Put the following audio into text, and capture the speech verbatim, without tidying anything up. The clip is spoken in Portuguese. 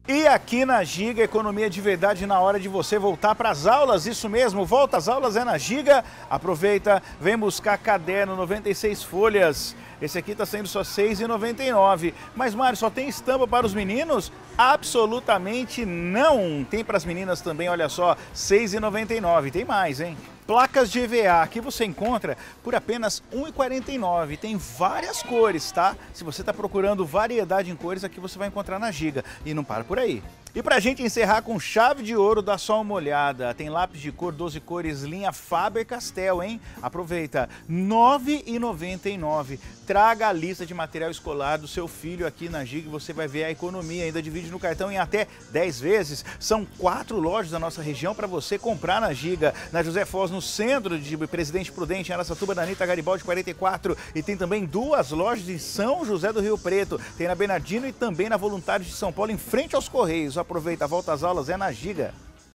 E aqui na Giga, economia de verdade na hora de você voltar para as aulas, isso mesmo, volta às aulas é na Giga. Aproveita, vem buscar caderno, noventa e seis folhas. Esse aqui está saindo só seis reais e noventa e nove centavos. Mas, Mário, só tem estampa para os meninos? Absolutamente não! Tem para as meninas também, olha só, seis reais e noventa e nove centavos. Tem mais, hein? Placas de E V A, aqui você encontra por apenas um real e quarenta e nove centavos. Tem várias cores, tá? Se você está procurando variedade em cores, aqui você vai encontrar na Giga. E não para por aí. E pra gente encerrar com chave de ouro, dá só uma olhada. Tem lápis de cor, doze cores, linha Faber-Castell, hein? Aproveita, nove reais e noventa e nove centavos. Traga a lista de material escolar do seu filho aqui na Giga e você vai ver a economia. Ainda divide no cartão em até dez vezes. São quatro lojas da nossa região para você comprar na Giga. Na José Foz, no centro de Presidente Prudente, em Araçatuba, da Anitta Garibaldi quarenta e quatro. E tem também duas lojas em São José do Rio Preto. Tem na Bernardino e também na Voluntários de São Paulo, em frente aos Correios. Aproveita, volta às aulas, é na Giga.